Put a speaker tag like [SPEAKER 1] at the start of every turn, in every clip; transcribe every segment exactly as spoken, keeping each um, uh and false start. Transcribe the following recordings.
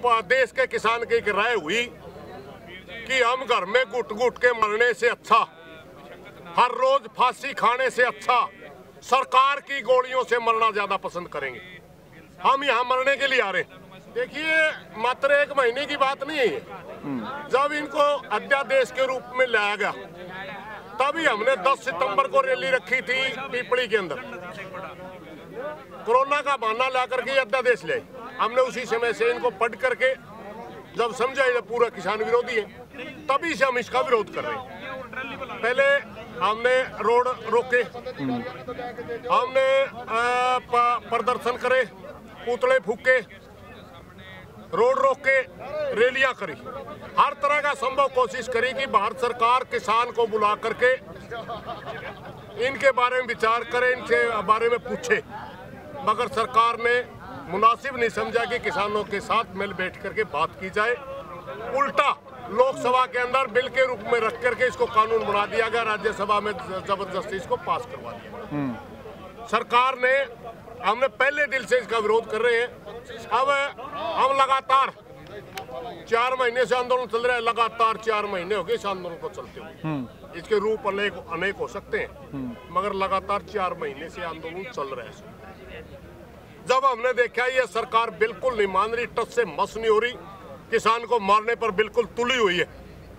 [SPEAKER 1] देश के किसान की एक राय हुई कि हम घर में घुट घुट के मरने से अच्छा, हर रोज फांसी खाने से अच्छा सरकार की गोलियों से मरना ज्यादा पसंद करेंगे। हम यहाँ मरने के लिए आ रहे हैं। देखिए, मात्र एक महीने की बात नहीं है ये। जब इनको अध्यादेश के रूप में लाया गया तभी हमने दस सितंबर को रैली रखी थी पीपड़ी के अंदर। कोरोना का बहाना ला करके अध्यादेश ले हमने उसी समय से इनको पढ़ करके जब समझा ये पूरा किसान विरोधी है, तभी से हम इसका विरोध कर रहे हैं। पहले हमने रोड रोके, हमने प्रदर्शन करे, पुतले फूके, रोड रोके, रैलियां करी, हर तरह का संभव कोशिश करी कि भारत सरकार किसान को बुला करके इनके बारे में विचार करे, इनके बारे में पूछे, मगर सरकार ने मुनासिब नहीं समझा कि किसानों के साथ मिल बैठ करके बात की जाए। उल्टा लोकसभा के अंदर बिल के रूप में रख करके इसको कानून बना दिया गया, राज्यसभा में जबरदस्ती इसको पास करवा दिया। सरकार ने, हमने पहले दिल से इसका विरोध कर रहे हैं। अब हम लगातार चार महीने से आंदोलन चल रहा है, लगातार चार महीने हो गए इस आंदोलन को चलते हुए। इसके रूप अनेक अनेक हो सकते हैं, मगर लगातार चार महीने से आंदोलन चल रहा है। जब हमने देखा ये सरकार बिल्कुल नहीं मान रही, टस से मस नहीं हो रही, किसान को मारने पर बिल्कुल तुली हुई है,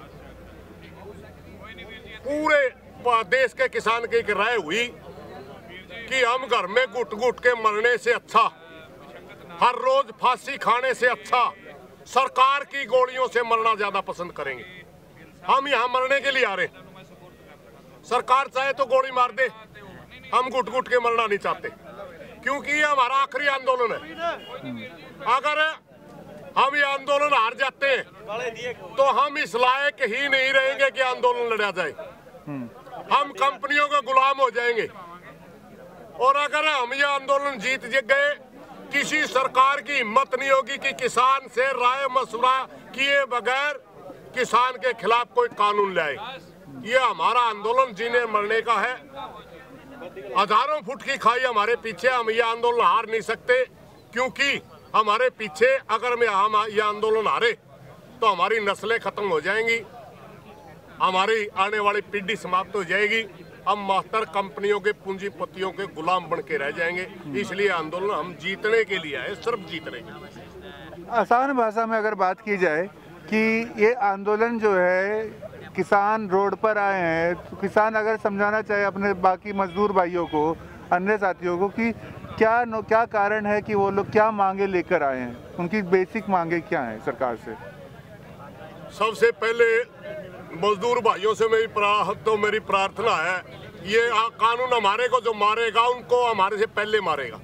[SPEAKER 1] पूरे देश के किसान की एक राय हुई कि हम घर में घुट घुट के मरने से अच्छा, हर रोज फांसी खाने से अच्छा सरकार की गोलियों से मरना ज्यादा पसंद करेंगे। हम यहाँ मरने के लिए आ रहे हैं। सरकार चाहे तो गोली मार दे, हम घुट घुट के मरना नहीं चाहते, क्योंकि ये हमारा आखिरी आंदोलन है। अगर हम ये आंदोलन हार जाते हैं तो हम इस लायक ही नहीं रहेंगे कि आंदोलन लड़ा जाए। हम कंपनियों के गुलाम हो जाएंगे। और अगर हम ये आंदोलन जीत गए, किसी सरकार की हिम्मत नहीं होगी कि किसान से राय मशवरा किए बगैर किसान के खिलाफ कोई कानून लाए। ये हमारा आंदोलन जीने मरने का है। हजारों फुट की खाई हमारे पीछे, हम ये आंदोलन हार नहीं सकते, क्योंकि हमारे पीछे अगर मैं हम ये आंदोलन हारे तो हमारी नस्लें खत्म हो जाएंगी, हमारी आने वाली पीढ़ी समाप्त हो जाएगी, हम मास्टर कंपनियों के पूंजीपतियों के गुलाम बन के रह जाएंगे। इसलिए आंदोलन हम जीतने के लिए आए, सिर्फ जीतने के लिए।
[SPEAKER 2] आसान भाषा में अगर बात की जाए कि ये आंदोलन जो है, किसान रोड पर आए हैं, तो किसान अगर समझाना चाहे अपने बाकी मजदूर भाइयों को, अन्य साथियों को कि क्या नो, क्या कारण है कि वो लोग क्या मांगे लेकर आए हैं, उनकी बेसिक मांगे क्या हैं सरकार से।
[SPEAKER 1] सबसे पहले मजदूर भाइयों से मेरी तो मेरी प्रार्थना है, ये कानून हमारे को जो मारेगा उनको हमारे से पहले मारेगा,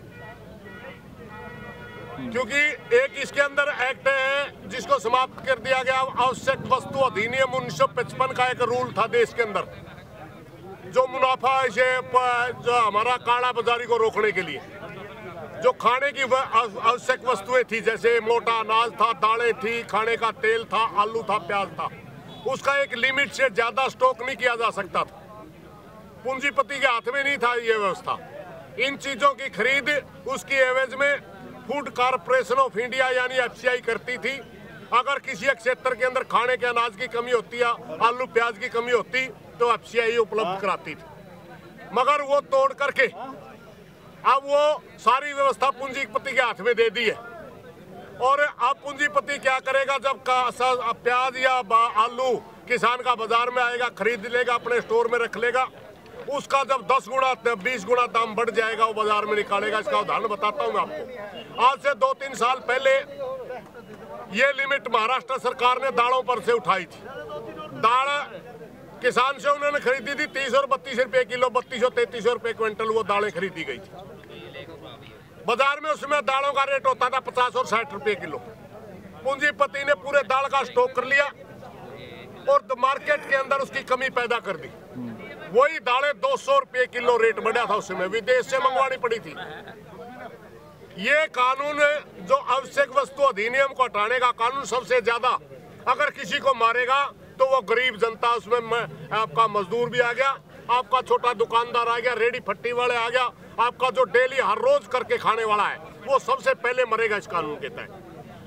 [SPEAKER 1] क्योंकि एक इसके अंदर एक्ट है जिसको समाप्त कर दिया गया, आवश्यक वस्तु अधिनियम उन्नीस सौ पचपन का एक रूल था देश के अंदर, जो मुनाफा से जो हमारा काला बाजारी को रोकने के लिए, जो खाने की आवश्यक वस्तुएं थी, जैसे मोटा अनाज था, दालें थी, खाने का तेल था, आलू था, प्याज था, उसका एक लिमिट से ज्यादा स्टॉक नहीं किया जा सकता था। पूंजीपति के हाथ में नहीं था ये व्यवस्था। इन चीजों की खरीद उसकी एवज में फूड कॉर्पोरेशन ऑफ इंडिया यानी एफ सी आई करती थी। अगर किसी एक क्षेत्र के अंदर खाने के अनाज की कमी होती है, आलू प्याज की कमी होती, तो एफ सी आई उपलब्ध कराती थी, मगर वो तोड़ करके अब वो सारी व्यवस्था पूंजीपति के हाथ में दे दी है। और अब पूंजीपति क्या करेगा, जब का प्याज या आलू किसान का बाजार में आएगा, खरीद लेगा, अपने स्टोर में रख लेगा, उसका जब दस गुना बीस गुना दाम बढ़ जाएगा, वो बाजार में निकालेगा। इसका उदाहरण बताता हूँ मैं आपको। आज से दो तीन साल पहले ये लिमिट महाराष्ट्र सरकार ने दालों पर से उठाई थी। दाल किसान से उन्होंने खरीदी थी तीस और बत्तीस रुपए किलो, बत्तीस और तैतीस रुपए क्विंटल वो दालें खरीदी गई थी। बाजार में उसमें दालों का रेट होता था पचास और साठ रुपए किलो। पूंजीपति ने पूरे दाल का स्टॉक कर लिया और मार्केट के अंदर उसकी कमी पैदा कर दी। वही दालें दो सौ रुपए किलो रेट बढ़ा था, उसमें विदेश से मंगवानी पड़ी थी। ये कानून जो आवश्यक वस्तु अधिनियम को हटाने का कानून सबसे ज्यादा अगर किसी को मारेगा तो वो गरीब जनता, उसमें आपका मजदूर भी आ गया, आपका छोटा दुकानदार आ गया, रेडी फट्टी वाले आ गया, आपका जो डेली हर रोज करके खाने वाला है, वो सबसे पहले मरेगा इस कानून के तहत।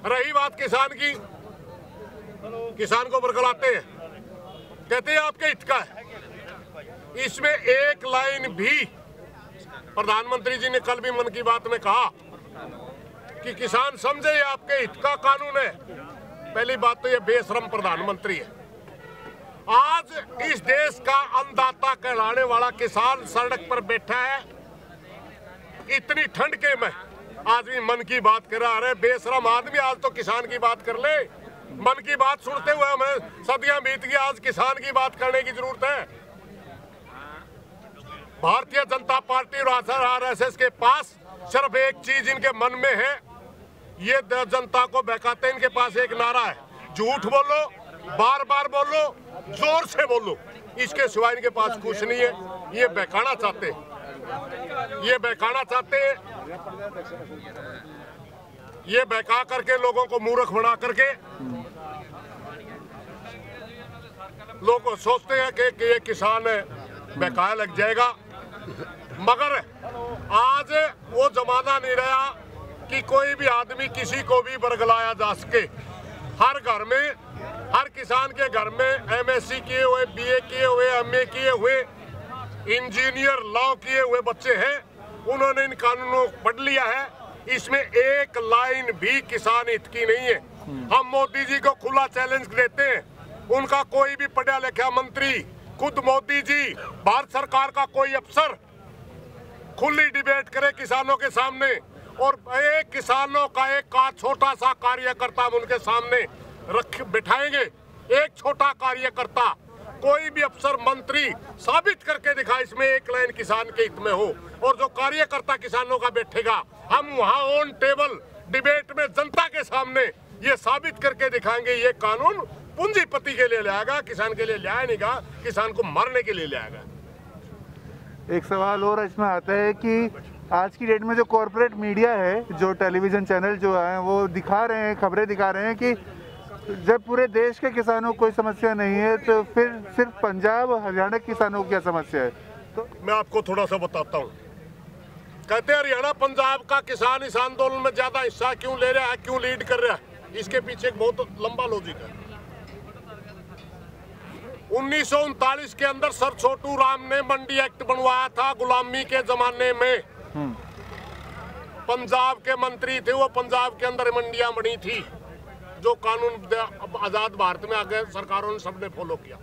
[SPEAKER 1] रही बात किसान की, किसान को बरगलाते हैं, कहते हैं आपके हित का है। इसमें एक लाइन भी प्रधानमंत्री जी ने कल भी मन की बात में कहा कि किसान समझे ये आपके हित का कानून है। पहली बात तो ये बेशरम प्रधानमंत्री है। आज इस देश का अन्नदाता कहलाने वाला किसान सड़क पर बैठा है, इतनी ठंड के में आदमी मन की बात कर रहा है। बेशरम आदमी, आज तो किसान की बात कर ले। मन की बात सुनते हुए हमें सदियां बीत गई, आज किसान की बात करने की जरूरत है। भारतीय जनता पार्टी और आरएसएस के पास सिर्फ एक चीज इनके मन में है, ये जनता को बहकाते हैं। इनके पास एक नारा है, झूठ बोलो, बार बार बोलो, जोर से बोलो, इसके सिवाय इनके पास कुछ नहीं है। ये बहकाना चाहते हैं, ये बहकाना चाहते हैं, ये बहका करके लोगों को मूर्ख बना करके लोग सोचते हैं कि, कि ये किसान बहकाया लग जाएगा। मगर आज वो जमाना नहीं रहा कि कोई भी आदमी किसी को भी बरगलाया जा सके। हर घर में, हर किसान के घर में एमएससी किए हुए, बीए किए हुए, एमए किए हुए, इंजीनियर, लॉ किए हुए बच्चे हैं। उन्होंने इन कानूनों को पढ़ लिया है। इसमें एक लाइन भी किसान हित की नहीं है। हम मोदी जी को खुला चैलेंज देते हैं, उनका कोई भी पढ़ा लिखा मंत्री, खुद मोदी जी, भारत सरकार का कोई अफसर खुली डिबेट करे किसानों के सामने, और एक किसानों का एक का छोटा सा कार्यकर्ता हम उनके सामने रख बिठाएंगे। एक छोटा कार्यकर्ता, कोई भी अफसर, मंत्री साबित करके दिखा इसमें एक लाइन किसान के हित में हो, और जो कार्यकर्ता किसानों का बैठेगा, हम वहां ऑन टेबल डिबेट में जनता के सामने ये साबित करके दिखाएंगे ये कानून पूंजीपति के लिए लाएगा, किसान के लिए लाया नहीं गा, किसान को मारने के लिए लाएगा।
[SPEAKER 2] एक सवाल और इसमें आता है कि आज की डेट में जो कॉरपोरेट मीडिया है, जो टेलीविजन चैनल जो है, वो दिखा रहे हैं, खबरें दिखा रहे हैं कि जब पूरे देश के किसानों को कोई समस्या नहीं है तो फिर सिर्फ पंजाब हरियाणा के किसानों को क्या समस्या है। तो
[SPEAKER 1] मैं आपको थोड़ा सा बताता हूँ। कहते हैं हरियाणा पंजाब का किसान इस आंदोलन में ज्यादा हिस्सा क्यों ले रहा है, क्यों लीड कर रहा है, इसके पीछे एक बहुत लंबा लॉजिक है। उन्नीस सौ उनतालीस के अंदर सर छोटू राम ने मंडी एक्ट बनवाया था गुलामी के जमाने में। पंजाब के मंत्री थे वो, पंजाब के अंदर मंडियां बनी थी, जो कानून आजाद भारत में आगे सरकारों ने सबने फॉलो किया।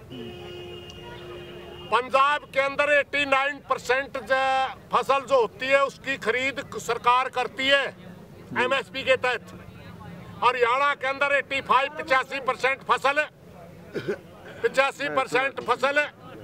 [SPEAKER 1] पंजाब के अंदर नवासी परसेंट फसल जो होती है उसकी खरीद सरकार करती है एमएसपी के तहत। हरियाणा के अंदर पचासी पचासी परसेंट फसल पचासी परसेंट फसल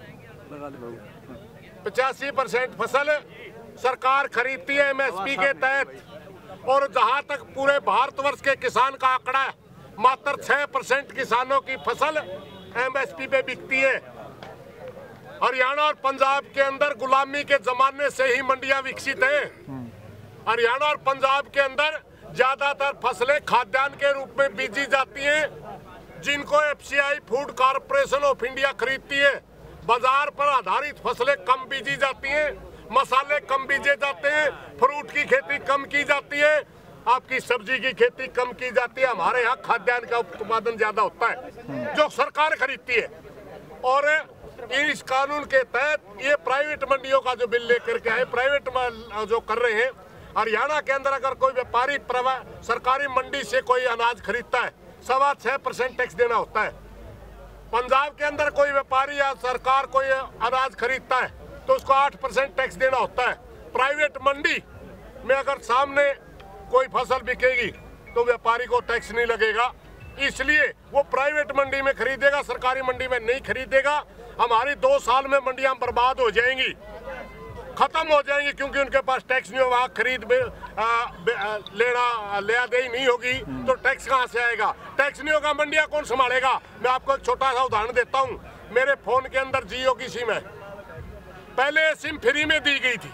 [SPEAKER 1] पचासी परसेंट फसल सरकार खरीदती है एमएसपी के तहत। और जहां तक पूरे भारतवर्ष के किसान का आंकड़ा है, मात्र छह परसेंट किसानों की फसल एमएसपी पे बिकती है। हरियाणा और पंजाब के अंदर गुलामी के जमाने से ही मंडियां विकसित हैं। हरियाणा और पंजाब के अंदर ज्यादातर फसलें खाद्यान्न के रूप में बीजी जाती हैं, जिनको FCI food corporation of India खरीदती है। बाजार पर आधारित फसलें कम बीजी जाती हैं, मसाले कम बीजे जाते हैं, फ्रूट की खेती कम की जाती है, आपकी सब्जी की खेती कम की जाती है। हमारे यहाँ खाद्यान्न का उत्पादन ज्यादा होता है जो सरकार खरीदती है। और इस कानून के तहत ये प्राइवेट मंडियों का जो बिल लेकर के आए, प्राइवेट जो कर रहे हैं, हरियाणा के अंदर अगर कोई व्यापारी सरकारी मंडी से कोई अनाज खरीदता है, सवा छह परसेंट टैक्स देना होता है। पंजाब के अंदर कोई व्यापारी या सरकार कोई अनाज खरीदता है तो उसको आठ परसेंट टैक्स देना होता है। प्राइवेट मंडी में अगर सामने कोई फसल बिकेगी तो व्यापारी को टैक्स नहीं लगेगा, इसलिए वो प्राइवेट मंडी में खरीदेगा, सरकारी मंडी में नहीं खरीदेगा। हमारी दो साल में मंडियां बर्बाद हो जाएंगी, खत्म हो जाएंगी, क्योंकि उनके पास टैक्स नहीं होगा, खरीद में लेना लेना दे नहीं होगी तो टैक्स कहाँ से आएगा। टैक्स नहीं होगा, मंडियां कौन संभालेगा। मैं आपको एक छोटा सा उदाहरण देता हूँ। मेरे फोन के अंदर जियो की सिम है, पहले सिम फ्री में दी गई थी,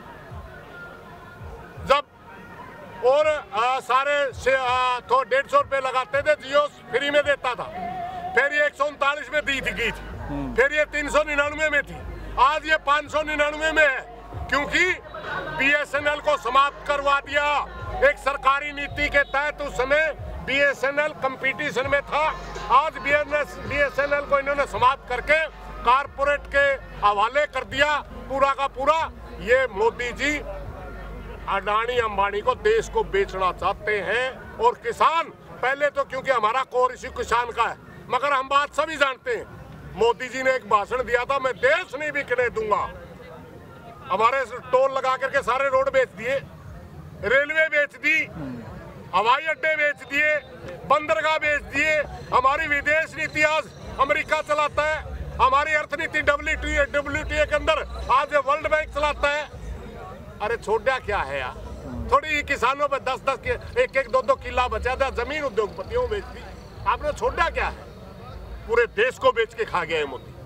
[SPEAKER 1] जब और आ, सारे से तो डेढ़ सौ रुपये लगाते थे, जियो फ्री में देता था। फिर ये एक सौ उनतालीस में दी थी गई थी, फिर ये तीन सौ निन्यानवे में थी, आज ये पाँच सौ निन्यानवे में है, क्योंकि बीएसएनएल को समाप्त करवा दिया। एक सरकारी नीति के तहत उस समय बीएसएनएल कंपटीशन में था, आज बीएसएनएल को इन्होंने समाप्त करके कारपोरेट के हवाले कर दिया पूरा का पूरा। ये मोदी जी अडानी अंबानी को देश को बेचना चाहते हैं। और किसान पहले तो, क्योंकि हमारा कोर इसी किसान का है, मगर हम बात सभी जानते हैं, मोदी जी ने एक भाषण दिया था, मैं देश नहीं बिकने दूंगा। हमारे टोल लगा करके सारे रोड बेच दिए, रेलवे बेच दी, हवाई अड्डे बेच दिए, बंदरगाह बेच दिए। हमारी विदेश नीति आज अमेरिका चलाता है, हमारी अर्थनीति डब्ल्यूटीओ डब्ल्यूटीओ के अंदर आज वर्ल्ड बैंक चलाता है। अरे छोड़ा क्या है यार, थोड़ी किसानों पे दस दस के एक एक दो दो किला बचा था, जमीन उद्योगपतियों बेच दी। आपने छोड़ा क्या है, पूरे देश को बेच के खा गया है मोदी।